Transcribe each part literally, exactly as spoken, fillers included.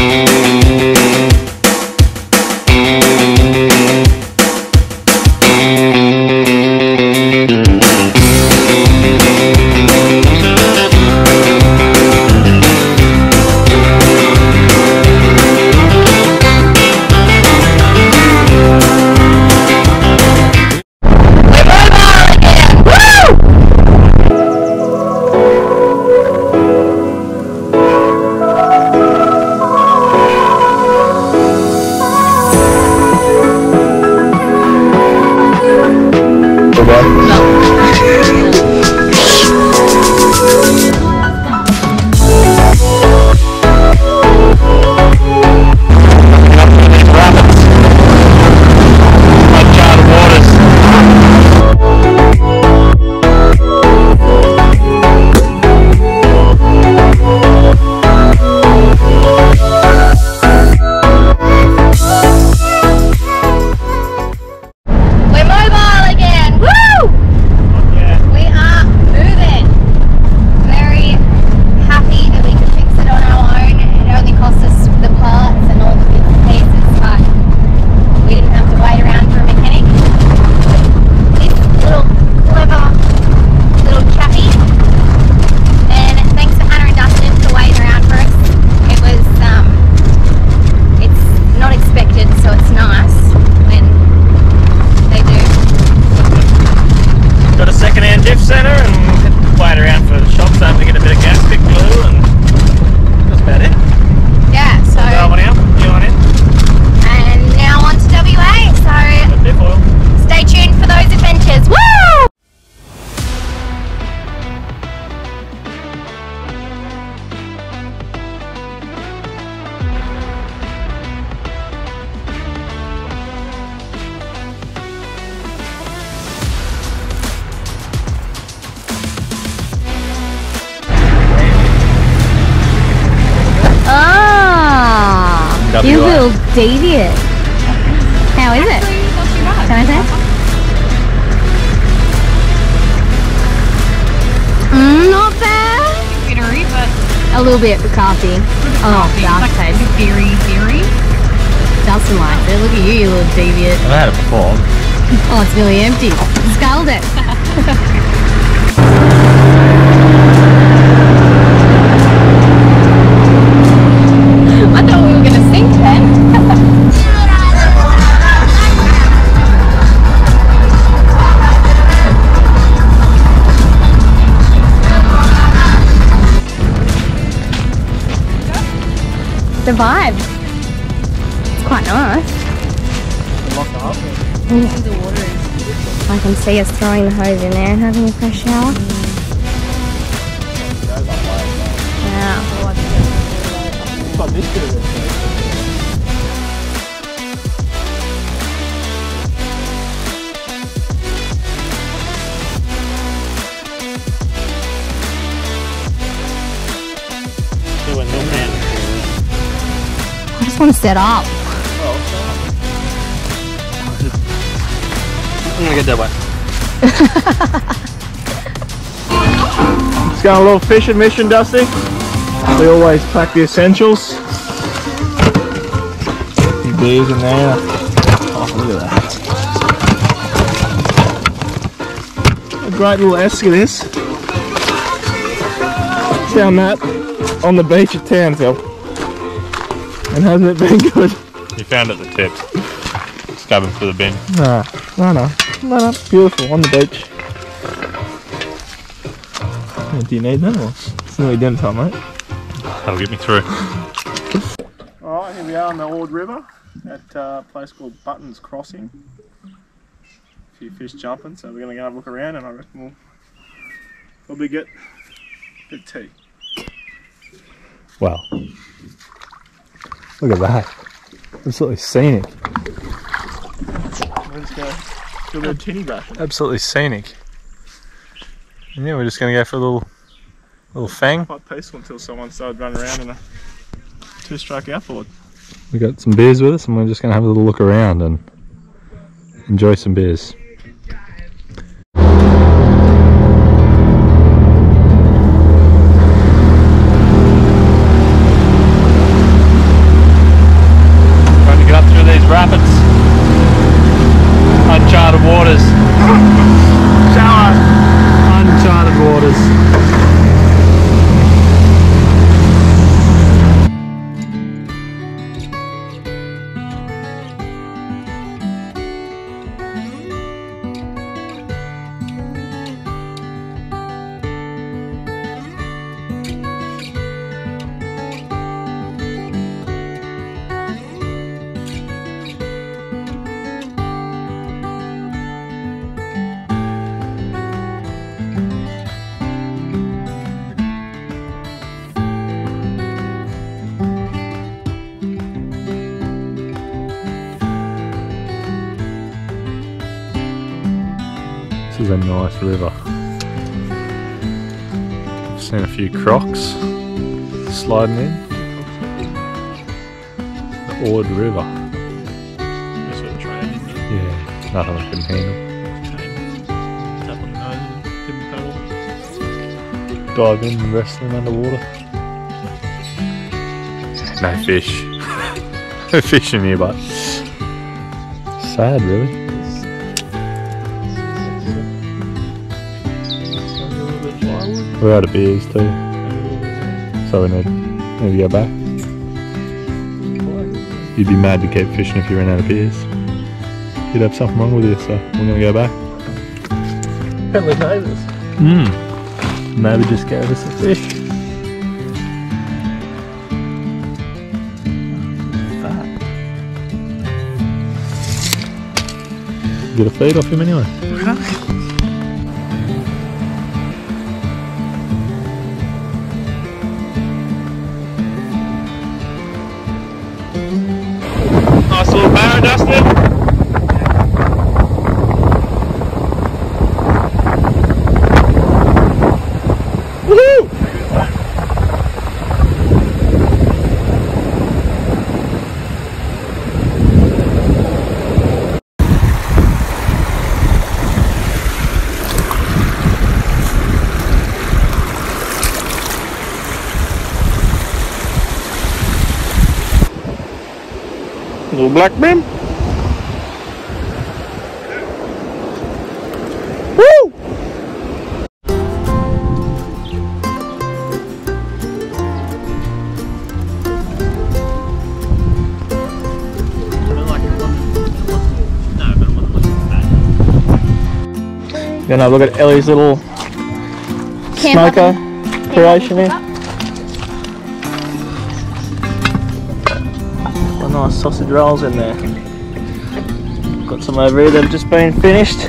You little deviant. How is it? Can I taste? Mmm, not bad. Bittery, but a little bit coffee. Oh, dark like taste. Berry, berry. Dustin likes it. Look at you, you little deviant. I've had it before. Oh, it's nearly empty. Sculled it. I thought we were going to sink then. The vibe. It's quite nice. Mm. The water is... I can see us throwing the hose in there and having a fresh shower. Wow. Got this bit of it. I just want to set up. I'm gonna get that way. Just going a little fishing mission, Dusty. We always pack the essentials. Some beers in there. Oh, look at that. A great little esker this. Found that on the beach at Townsville. And hasn't it been good? You found it at the tips. Scabbing for the bin. No, no, no. No, no. Beautiful, on the beach. Do you need that or? It's nearly dinner time, mate. That'll get me through. Alright, here we are on the Ord River at a place called Buttons Crossing. A few fish jumping, so we're going to go have a look around and I reckon we'll probably get a bit of tea. Wow. Look at that. Absolutely scenic. We're just going to do a bit of tinny bashing. Absolutely scenic. And yeah, we're just going to go for a little little fang. Quite peaceful until someone started running around in a two-stroke outboard. We got some beers with us and we're just going to have a little look around and enjoy some beers. is a nice river. I've seen a few crocs sliding in. The Ord River. This sort of train in here. Yeah, nothing I can handle. Tap on the nose and tip and paddle. Dive in and wrestling underwater. No fish. No fish in here, but sad, really. We're out of beers too, so we need, need to go back. You'd be mad to keep fishing if you ran out of beers. You'd have something wrong with you, so we're gonna go back. Friendly neighbours. Hmm. Maybe just gave us a fish. Get a feed off him anyway. Nice little barrow, Dustin. Woohoo! Little black brim. Woo! Gonna have a look at Ellie's little smoker creation here. Nice sausage rolls in there. Got some over here that have just been finished.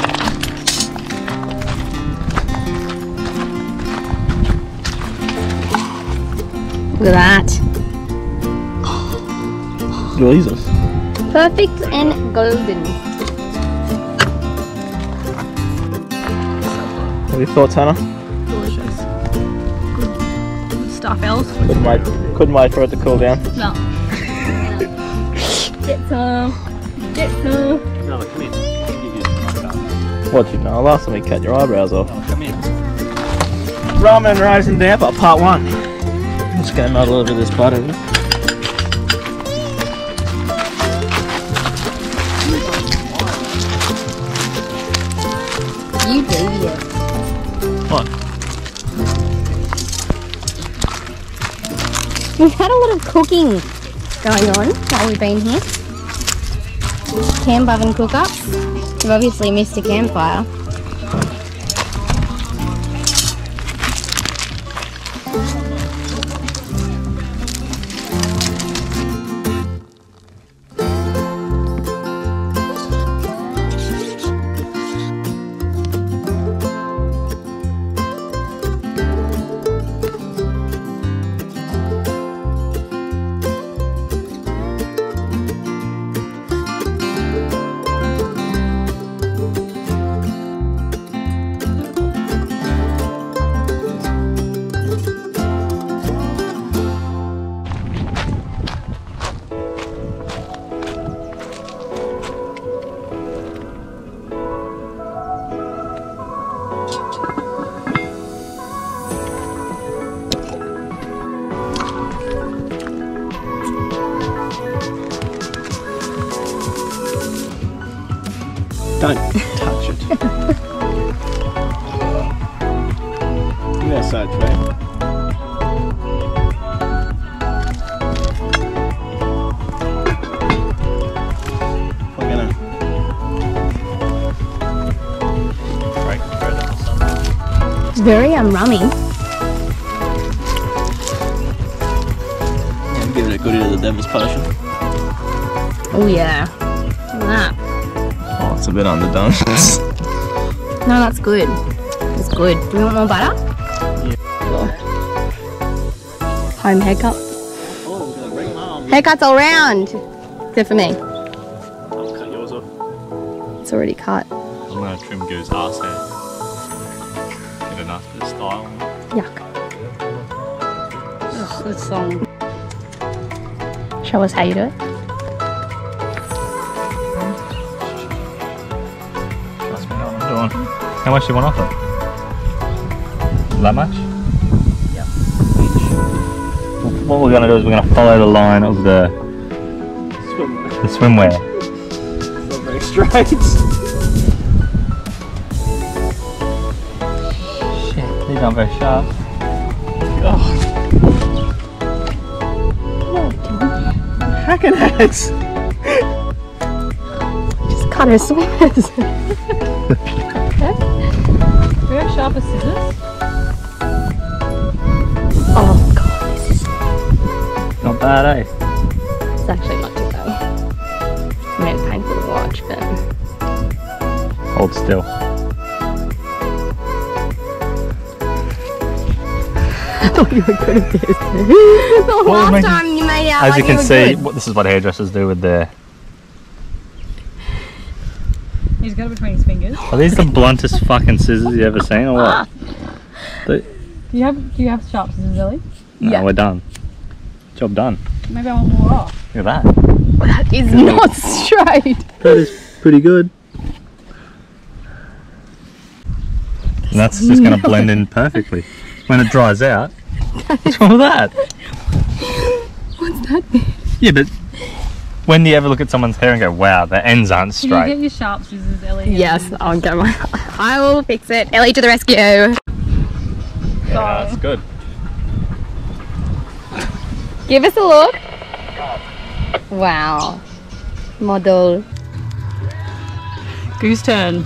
Look at that. Jesus. Perfect and golden. What are your thoughts, Hannah? Delicious. Good, good stuff else. Couldn't wait, couldn't wait for it to cool down. No. Get some. Get some. No, come in. What you know? Last time we cut your eyebrows off. Oh, come in. Ramen and rice and damper, part one. I'm just gonna muddle over this butter. You do, yeah. What? We've had a lot of cooking going on while we've been here. Camp oven cook-ups. We've obviously missed a campfire. Don't touch it. Yeah, so it's right. We're gonna break the thread or something. It's very um, rummy. Yeah, give it a goodie to the devil's potion. Oh yeah. Look at that. Oh, it's a bit underdone. No, that's good. It's good. Do we want more butter? Yeah. Home haircut. Oh, we're gonna bring mum. Haircuts all round. Except for me. I'll cut yours off. It's already cut. I'm gonna gonna trim Goo's arse hair. Get a nice bit of style on it. Yuck. Ugh, this song. Show us how you do it. Trust me, I know what I'm doing. How much do you want off it? That much? Yep. What we're gonna do is we're gonna follow the line of the Swim. the swimwear. Not very straight. Shit, these aren't very sharp. Oh. Hacking heads. Just cut her swimmers. Very sharp as scissors. Oh god, this is Not bad, eh? it's actually not too bad. I mean, it's painful to watch, but Hold still. I thought you were good at this. The Well, last maybe- time you made out As like you can were see, good. what, this is what hairdressers do with their... He's got it between his fingers. Are these the bluntest fucking scissors you ever seen or what? They, Do you have do you have sharp scissors, Ellie? no, Yeah. we're done. Job done. Maybe I want more off. Look at that. That is not straight. That is pretty good. And that's just going to blend in perfectly. When it dries out, what's wrong with that? What's that? Yeah, but when do you ever look at someone's hair and go, wow, the ends aren't Can you get straight? your sharp scissors, Ellie? Yes, I'll get my. I will fix it. Ellie to the rescue. Yeah, that's good. Give us a look. Wow. Model. Goose turn.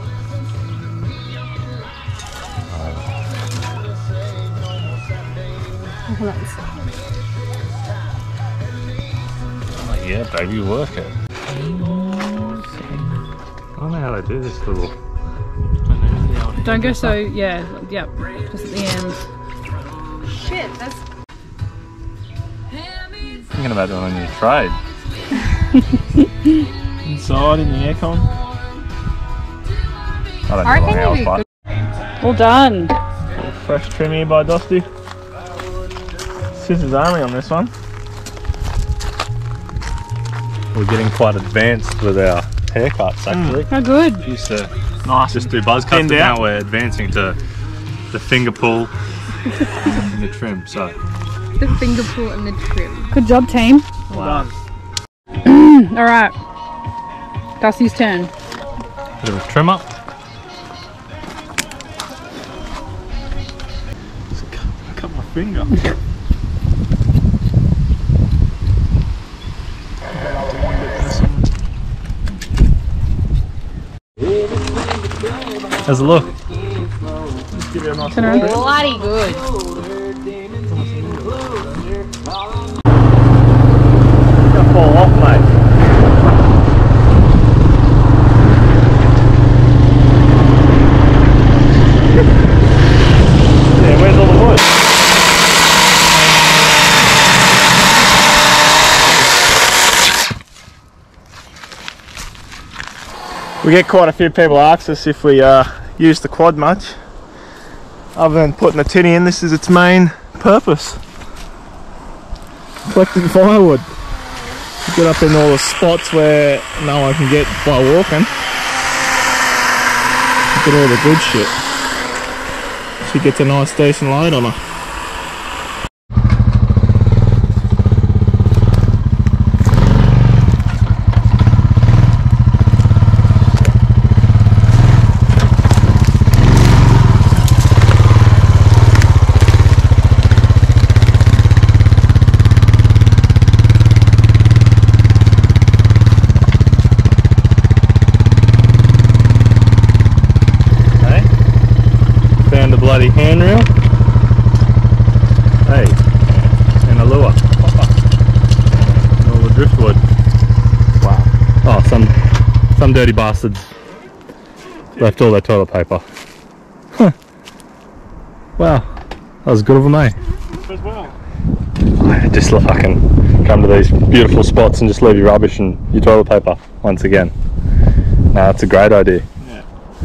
Oh, yeah, baby, work it. I don't know how they do this little... Don't go so yeah, yep. Just at the end. Shit, that's. Thinking about doing a new trade. Inside in the aircon. I don't I know reckon how you'd else, be but Well done. Fresh trim here by Dusty. Scissors only on this one. we're getting quite advanced with our haircuts actually. How good. Used to Nice. just do buzz cuts, Pinned but out. now we're advancing to the finger pull and the trim. So The finger pull and the trim. Good job, team. Well done. All right. Dusty's turn. bit of a trim up. Cut my finger. How's it look? Just give you a nice Turn around. Bloody good. Gonna fall off, mate. Yeah, where's all the wood? We get quite a few people ask us if we uh, use the quad much. Other than putting the tinny in, this is its main purpose. Collecting firewood. Get up in all the spots where no one can get by walking. Get all the good shit. She gets a nice decent load on her. Found the bloody handrail. Hey, and a lure. And all the driftwood. Wow. Oh, some some dirty bastards left all their toilet paper. Huh. Wow, that was good of them, eh? As well. I just fucking come to these beautiful spots and just leave your rubbish and your toilet paper once again. No, that's a great idea. Yeah.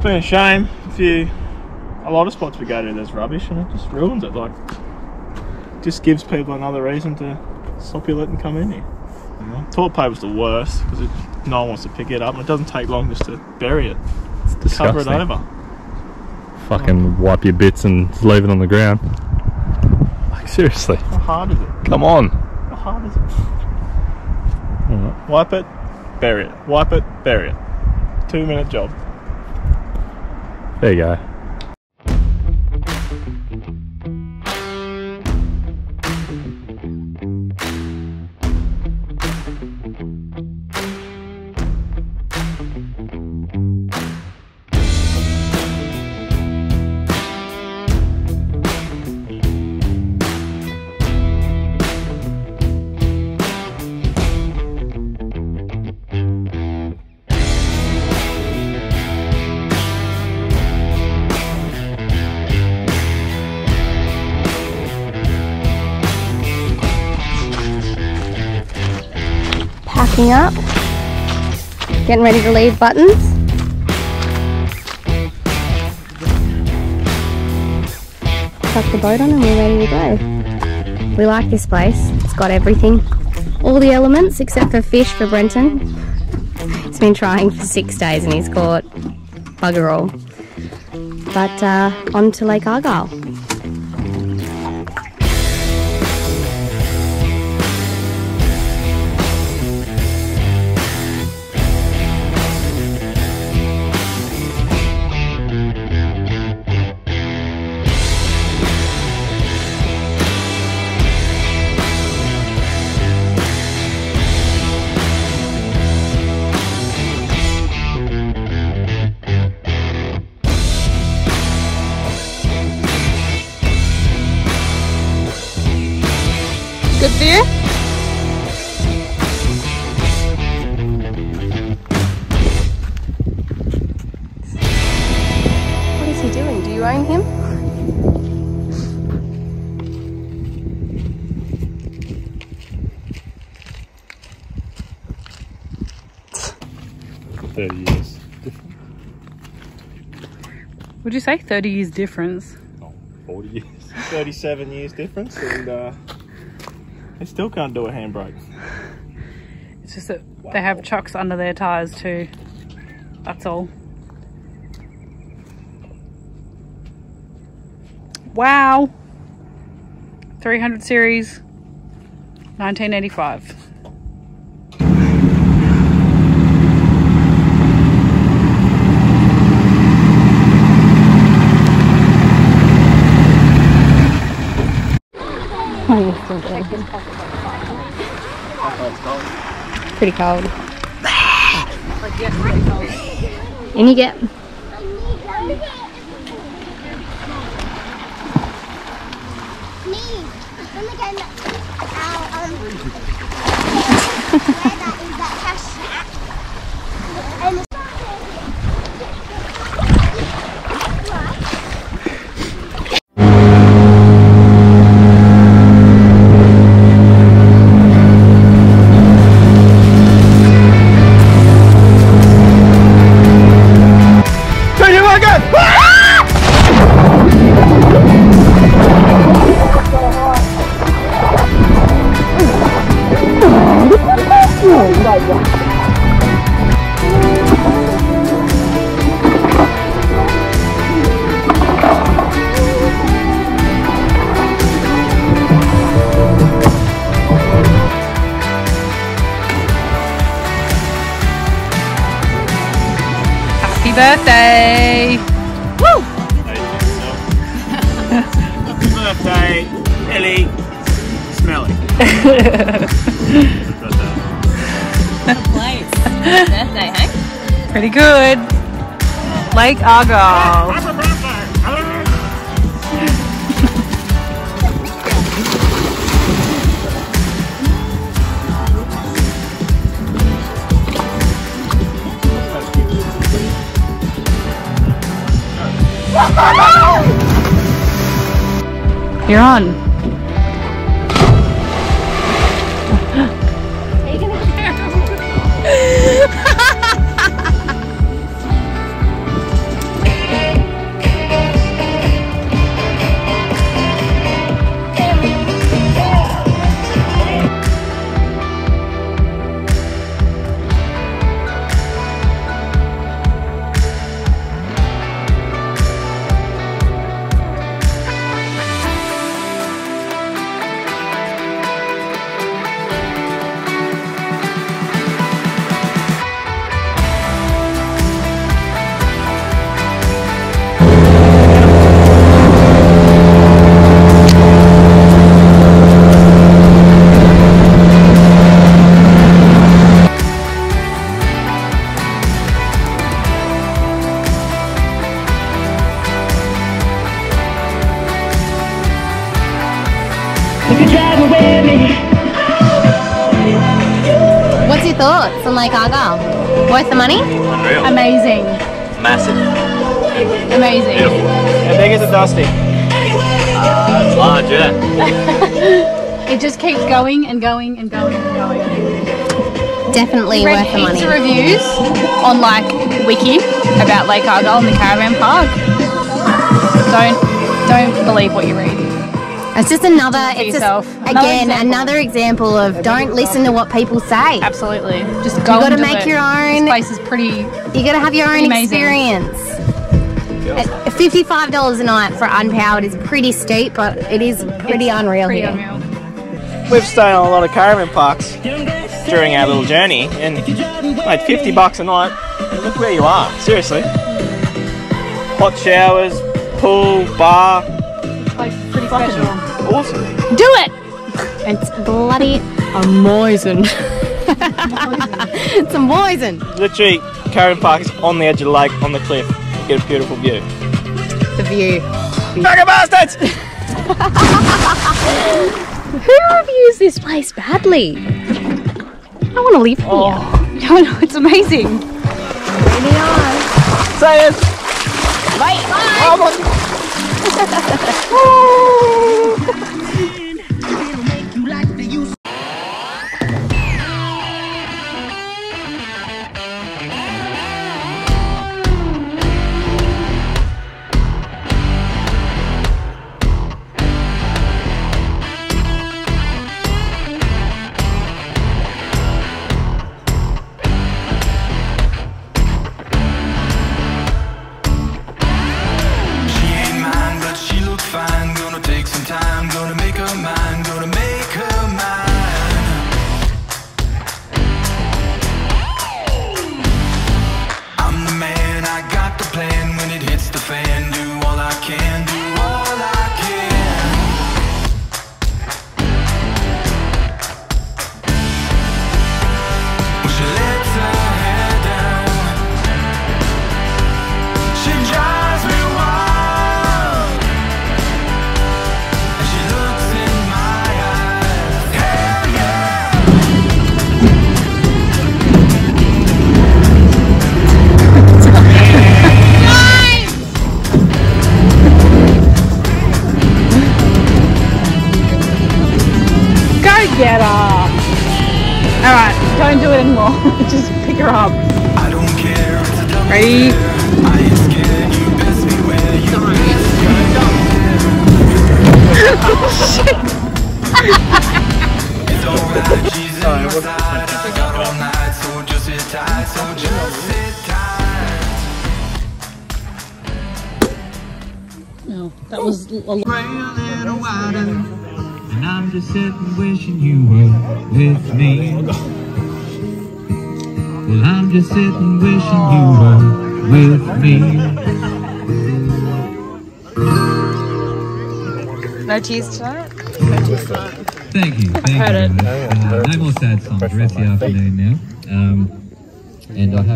It's been a shame. A few, a lot of spots we go to, there's rubbish, and it just ruins it. Like, just gives people another reason to stop you letting come in here. You know? Toilet paper's the worst because no one wants to pick it up, and it doesn't take long just to bury it. It's disgusting. Cover it over. Fucking wipe your bits and leave it on the ground. Like, seriously. How hard is it? Come on. How hard is it? Alright. Wipe it, bury it. Wipe it, bury it. Two minute job. There you go. Packing up, getting ready to leave Buttons. Tuck the boat on and we're ready to go. We like this place. It's got everything, all the elements except for fish for Brenton. He's been trying for six days and he's caught bugger all. But uh, on to Lake Argyle. Good view? What is he doing? Do you own him? thirty years different. Would you say thirty years difference? Oh, forty years. thirty-seven years difference, and uh, they still can't do a handbrake. It's just that wow. They have chocks under their tyres too. That's all. Wow. three hundred series, nineteen eighty-five. Pretty cold. In you get. Happy birthday! Woo! Happy birthday, Ellie. Smelly. Place. Birthday, hey? Pretty good. Lake Argyle. Happy birthday! You're on. What's your thoughts on Lake Argyle? Worth the money? Unreal. Amazing. Massive. Amazing. Beautiful. How big is it, Dusty? Uh, it's large, yeah. It just keeps going and going and going and going. Definitely Read worth the heaps money. of reviews on like Wiki about Lake Argyle and the caravan park. Don't don't believe what you read. It's just another, For it's just, yourself. Another again, example. another example of don't listen to what people say. Absolutely. Just go. You gotta and do make it. your own- This place is pretty. You gotta have your own Amazing. experience. At fifty-five dollars a night for unpowered is pretty steep, but it is pretty unreal Pretty here. unreal. We've stayed on a lot of caravan parks during our little journey, and made fifty bucks a night. And look where you are. Seriously. Hot showers, pool, bar. Like pretty special. Awesome. Do it. It's bloody amazing. It's amazing. Literally, caravan park is on the edge of the lake, on the cliff. You get a beautiful view. The view. Fucking bastards! Who reviews this place badly? I want to live here. Oh no, it's amazing. Really nice. Say it! Bye. Get up. Alright, don't do it anymore. Just pick her up. I don't care. It's a double Ready? dare. I ain't scared. You best beware. You It's alright. She's in my side. I got all night. So just sit tight. So just sit tight. No, that was a lot. Pray a little wider. And I'm just sitting wishing you were with me. Well, I'm just sitting wishing you were with me. No cheese tonight? Thank you, thank heard you. it. Uh, no more sad songs. The rest of the afternoon now. Um, and I have.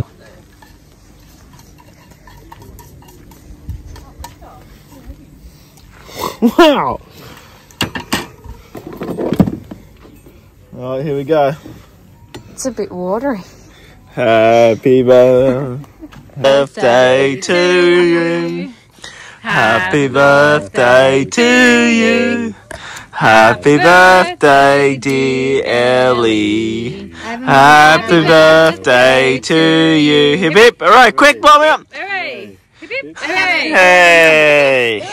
Wow! Alright, here we go. It's a bit watery. Happy birthday to you. Happy birthday to you. Happy birthday, dear Ellie. Happy birthday to you. Hip hip. Alright, quick, blow me up. Hooray! Hip hip! Hooray! Hey.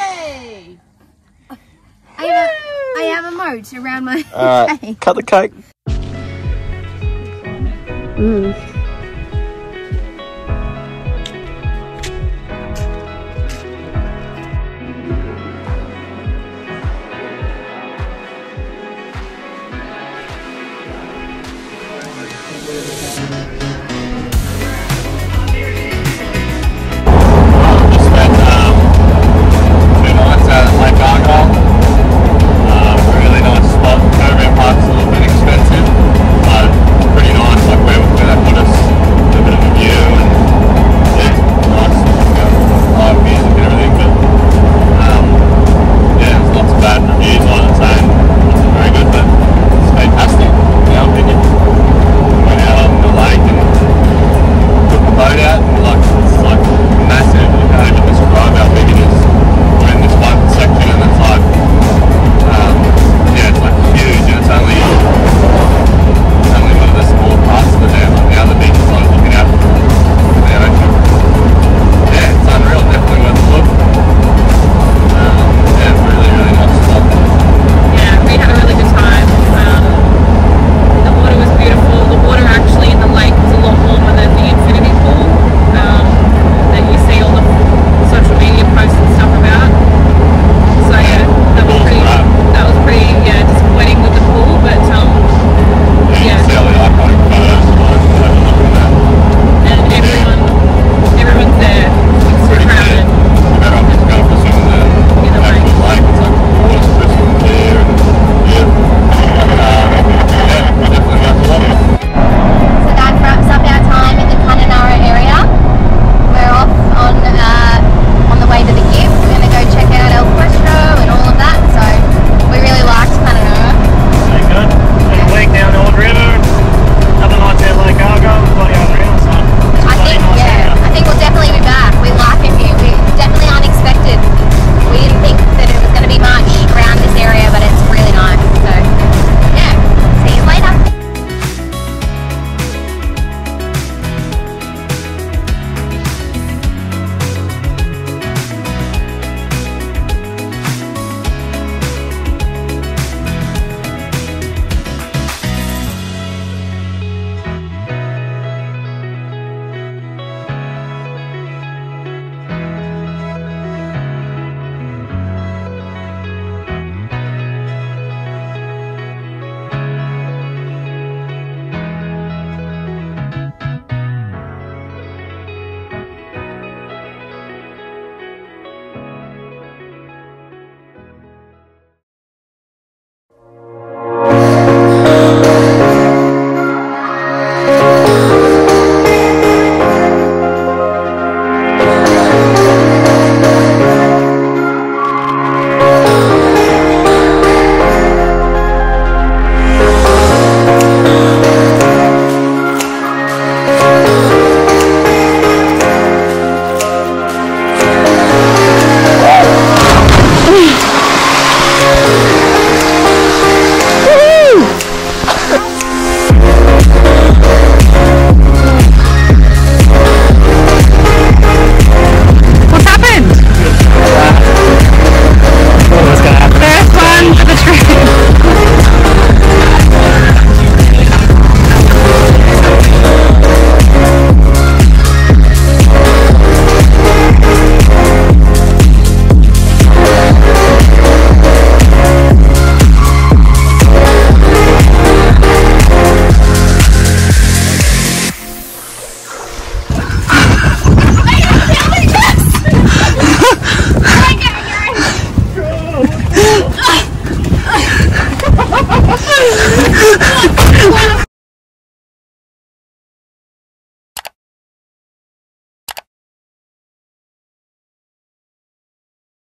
I have, a, I have a moat around my Alright, cut the cake. Mm.